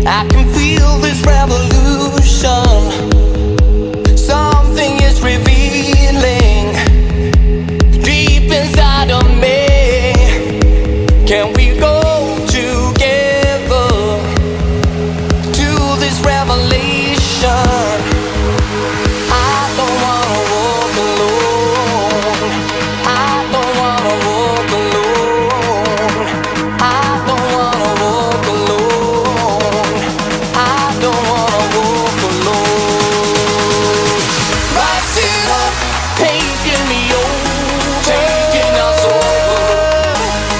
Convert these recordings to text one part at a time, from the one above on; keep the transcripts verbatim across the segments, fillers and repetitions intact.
I can feel this revolution. Something is revealing deep inside of me. Can we go together to this revelation? I don't wanna walk alone. I don't wanna walk alone. I don't wanna walk alone. I don't wanna walk alone. Rising up, taking me over, taking us over.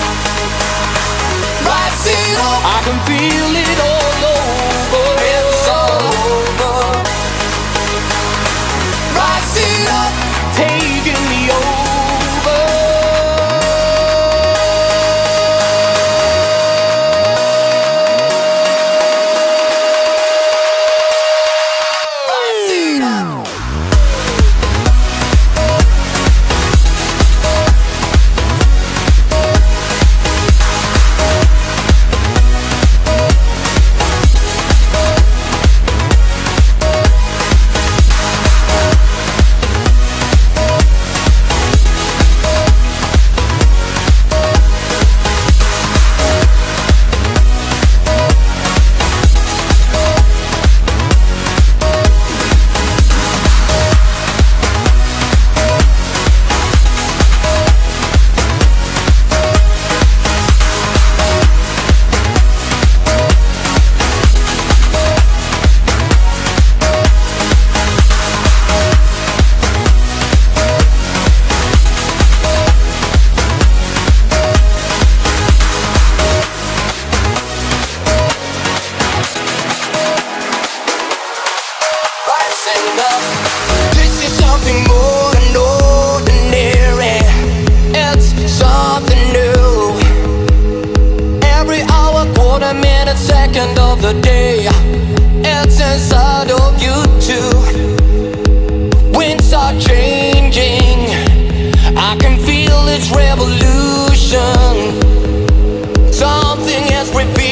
Rising up, I can feel it all over. It's all over. Rising up, taking me over. Rising up. Rising up. This is something more than ordinary. It's something new. Every hour, quarter, minute, second of the day, it's inside of you too. Winds are changing. I can feel its revolution. Something is revealed.